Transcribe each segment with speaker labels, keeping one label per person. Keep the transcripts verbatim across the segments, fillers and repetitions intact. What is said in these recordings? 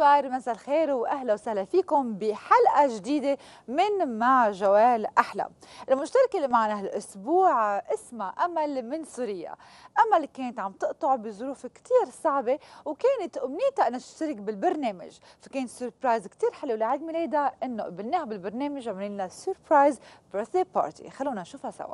Speaker 1: بونسوار، مساء الخير واهلا وسهلا فيكم بحلقه جديده من مع جوال احلى. المشتركه اللي معنا هالاسبوع اسمها امل من سوريا. امل كانت عم تقطع بظروف كثير صعبه وكانت امنيتها انها تشترك بالبرنامج، فكان سربرايز كثير حلو لعيد ميلادها انه قبلناها بالبرنامج وعملنا لها سربرايز بيرثدي بارتي. خلونا نشوفها سوا.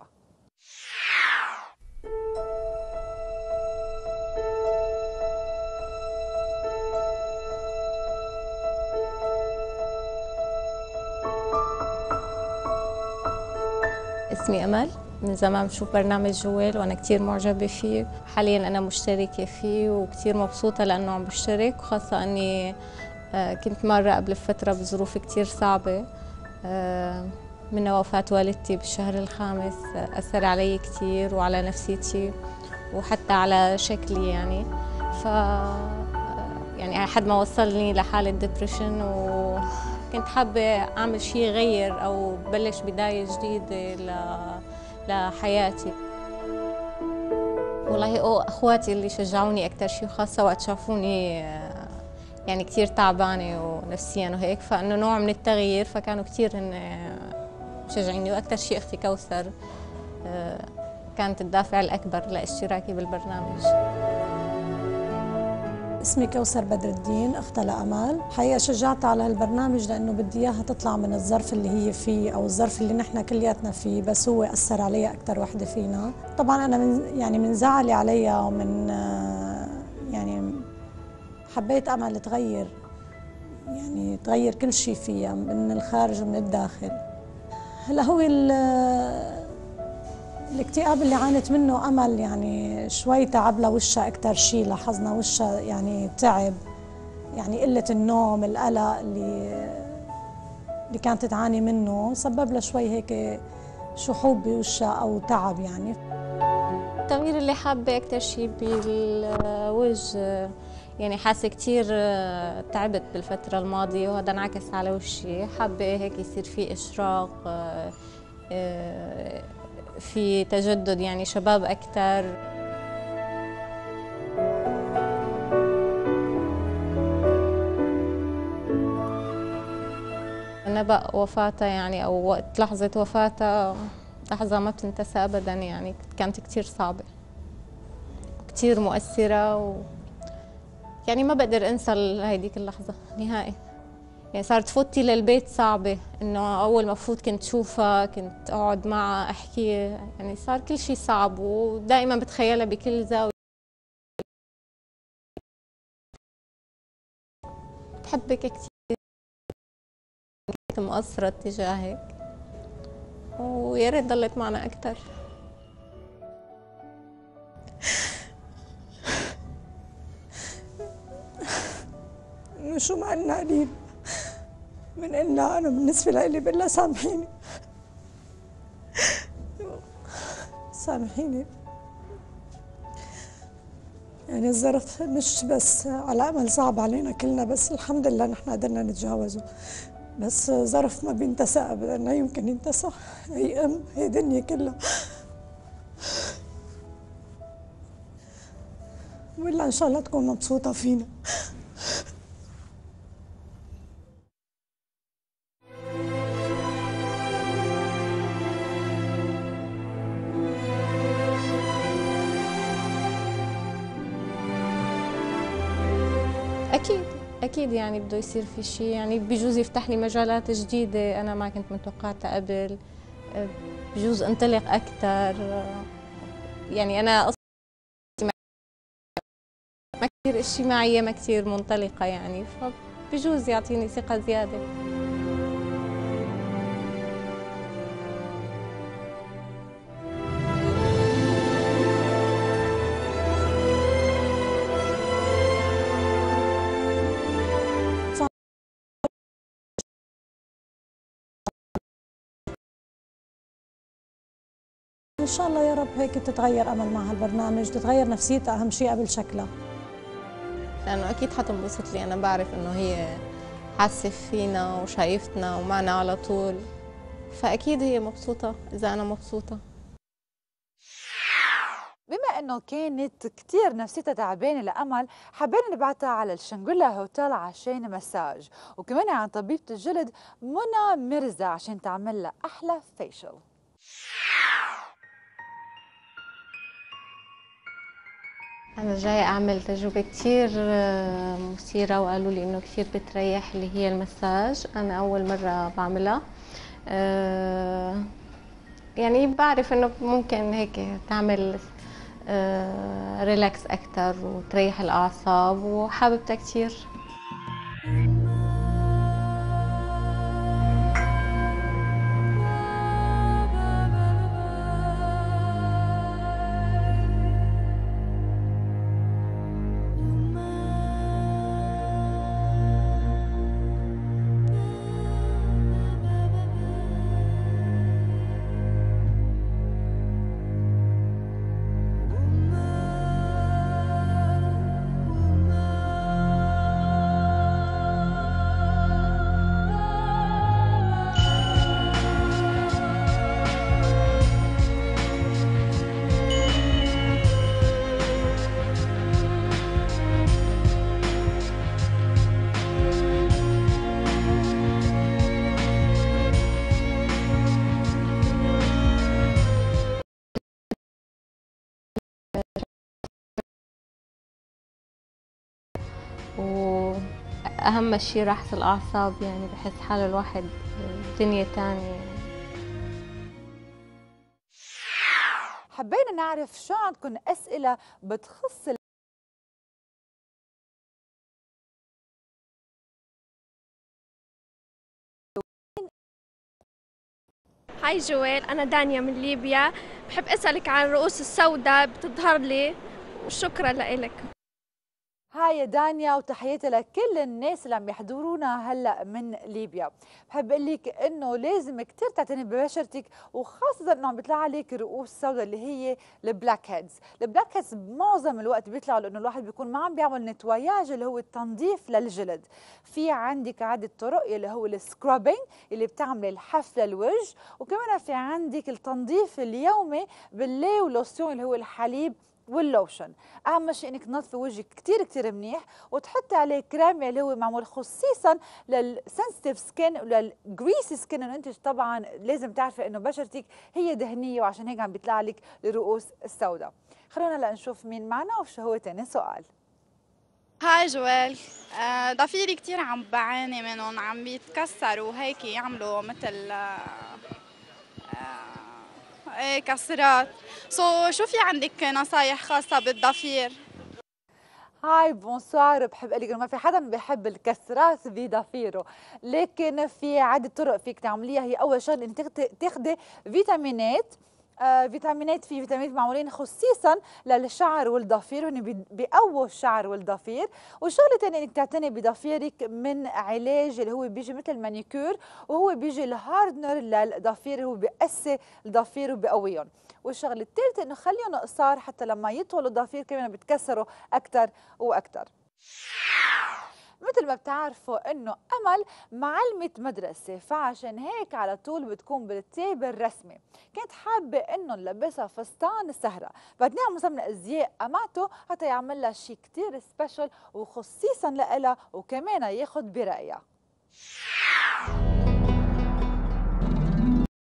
Speaker 2: اسمي أمل، من زمان بشوف برنامج جوال وأنا كتير معجبة فيه. حالياً أنا مشتركة فيه وكتير مبسوطة لأنه عم بشترك، وخاصة أني كنت مرة قبل فترة بظروف كتير صعبة، منها وفاة والدتي بالشهر الخامس، أثر علي كتير وعلى نفسيتي وحتى على شكلي يعني. ف يعني لحد ما وصلني لحالة ديبريشن، وكنت حابة أعمل شيء غير أو بلش بداية جديدة لحياتي. والله أخواتي اللي شجعوني أكتر شيء، خاصة وقت شافوني يعني كتير تعبانة ونفسيا وهيك، فإنه نوع من التغيير، فكانوا كتير مشجعيني. وأكتر شيء أختي كوثر كانت الدافع الأكبر لاشتراكي بالبرنامج.
Speaker 3: اسمي كوثر بدر الدين، اختها لأمل. حقيقة شجعتها على هالبرنامج لأنه بدي إياها تطلع من الظرف اللي هي فيه أو الظرف اللي نحن كلياتنا فيه، بس هو أثر عليها أكثر وحدة فينا. طبعا أنا من يعني من زعلي عليها ومن يعني حبيت أمل تغير، يعني تغير كل شيء فيها من الخارج ومن الداخل. هلا هو الاكتئاب اللي عانت منه أمل يعني شوي تعب لها وشها، أكثر شيء لاحظنا وشها يعني تعب، يعني قلة النوم، القلق اللي اللي كانت تعاني منه سبب لها شوي هيك شحوب بوشها أو تعب. يعني
Speaker 2: التغيير اللي حابة أكثر شيء بالوجه، يعني حاسة كتير تعبت بالفترة الماضية وهذا انعكس على وشي. حابة هيك يصير في إشراق، في تجدد، يعني شباب أكثر. نبأ وفاتها يعني أو وقت لحظة وفاتها لحظة ما بتنتسى أبدا، يعني كانت كتير صعبة كتير مؤثرة، و يعني ما بقدر أنسى هيديك اللحظة نهائي. يعني صارت فوتي للبيت صعبة، إنه أول ما فوت كنت شوفها، كنت أقعد معها أحكي، يعني صار كل شيء صعب، ودائما بتخيلها بكل زاوية. بحبك كتير، كنت مقصرة تجاهك ويا ريت ضلت معنا أكتر.
Speaker 3: شو ما قلنا قليل من قلنا. أنا بالنسبة لي بقول لها سامحيني سامحيني. يعني الظرف مش بس على أمل صعب علينا كلنا، بس الحمد لله نحن قدرنا نتجاوزه. بس ظرف ما بينتسى أبدا، لا يمكن ينتسى. هي أم، هي دنيا كلها. ولا إن شاء الله تكون مبسوطة فينا.
Speaker 2: أكيد أكيد يعني بده يصير في شيء، يعني بجوز يفتح لي مجالات جديدة أنا ما كنت متوقعتها قبل، بجوز انطلق أكثر. يعني أنا أصلا ما كثير اجتماعية، ما كثير منطلقة يعني، فبجوز يعطيني ثقة زيادة.
Speaker 3: إن شاء الله يا رب هيك تتغير أمل مع هالبرنامج، تتغير نفسيتها أهم شيء قبل شكلها.
Speaker 2: لأنه أكيد حتنبسط لي، أنا بعرف إنه هي حاسة فينا وشايفتنا ومعنا على طول، فأكيد هي مبسوطة إذا أنا مبسوطة.
Speaker 1: بما انه كانت كتير نفسيتها تعبانه لامل، حبينا نبعتها على الشنغولا هوتيل عشان مساج، وكمان عن طبيبه الجلد منى مرزا عشان تعمل لها احلى فيشل.
Speaker 2: أنا جاي أعمل تجربة كتير مثيرة، وقالوا لي إنه كتير بتريح اللي هي المساج. أنا أول مرة بعملها، أه يعني بعرف إنه ممكن هيك تعمل أه ريلاكس أكتر وتريح الأعصاب، وحاببتها كتير. وأهم شيء راحة الأعصاب، يعني بحس حال الواحد دنيا تانية.
Speaker 1: حبينا نعرف شو عندكم اسئله بتخص
Speaker 4: هاي جويل، أنا دانيا من ليبيا. بحب أسألك عن الرؤوس السوداء بتظهر لي، وشكرا لإلك.
Speaker 1: هاي دانيا، وتحياتي لكل الناس اللي عم يحضرونا هلا من ليبيا. بحب اقول لك انه لازم كثير تعتني ببشرتك، وخاصه انه عم بيطلع عليك رؤوس سوداء اللي هي البلاك هيدز. البلاك هيدز معظم الوقت بيطلعوا لانه الواحد بيكون ما عم بيعمل نتواياج اللي هو التنظيف للجلد. في عندك عده طرق اللي هو السكرابينج اللي بتعمل الحف للوجه، وكمان في عندك التنظيف اليومي باللي ولوسيون اللي هو الحليب واللوشن. اهم شيء انك تنظفي وجهك كثير كثير منيح، وتحطي عليه كريم اللي هو معمول خصيصا للسنسيتيف سكين وللجريسي سكين، انه انت طبعا لازم تعرفي انه بشرتك هي دهنيه، وعشان هيك عم بيطلع لك الرؤوس السوداء. خلونا هلا نشوف مين معنا وشو هو ثاني سؤال.
Speaker 5: هاي جوال، آه، ضفيري كتير عم بعاني منهم، عم بيتكسروا هيك، يعملوا مثل آه، آه، ايه كسرات. سو شو في عندك نصايح خاصة بالضفير؟
Speaker 1: هاي بونسوار. بحب اقول لك ما في حدا بيحب الكسرات بضفيره، لكن في عده طرق فيك تعمليها. هي اول شغله انك تاخدي تاخدي فيتامينات. آه فيتامينات، في فيتامينات معمولين خصيصا للشعر والضفير، هن بيقووا الشعر والضفير. والشغله الثانيه انك تعتني بضفيرك من علاج اللي هو بيجي مثل المانيكير، وهو بيجي الهاردنر للضفير، هو بيقسي الضفير وبيقويهم. والشغله الثالثه انه خليهم قصار حتى لما يطولوا الضفير كمان بيتكسروا اكثر واكثر. مثل ما بتعرفوا انه امل معلمة مدرسة، فعشان هيك على طول بتكون بالتياب الرسمي. كانت حابة انه نلبسها فستان السهرة، بدنا نعمل ازياء اماته حتى يعمل لها شيء كثير سبيشل وخصيصا لها، وكمان ياخذ برأيها.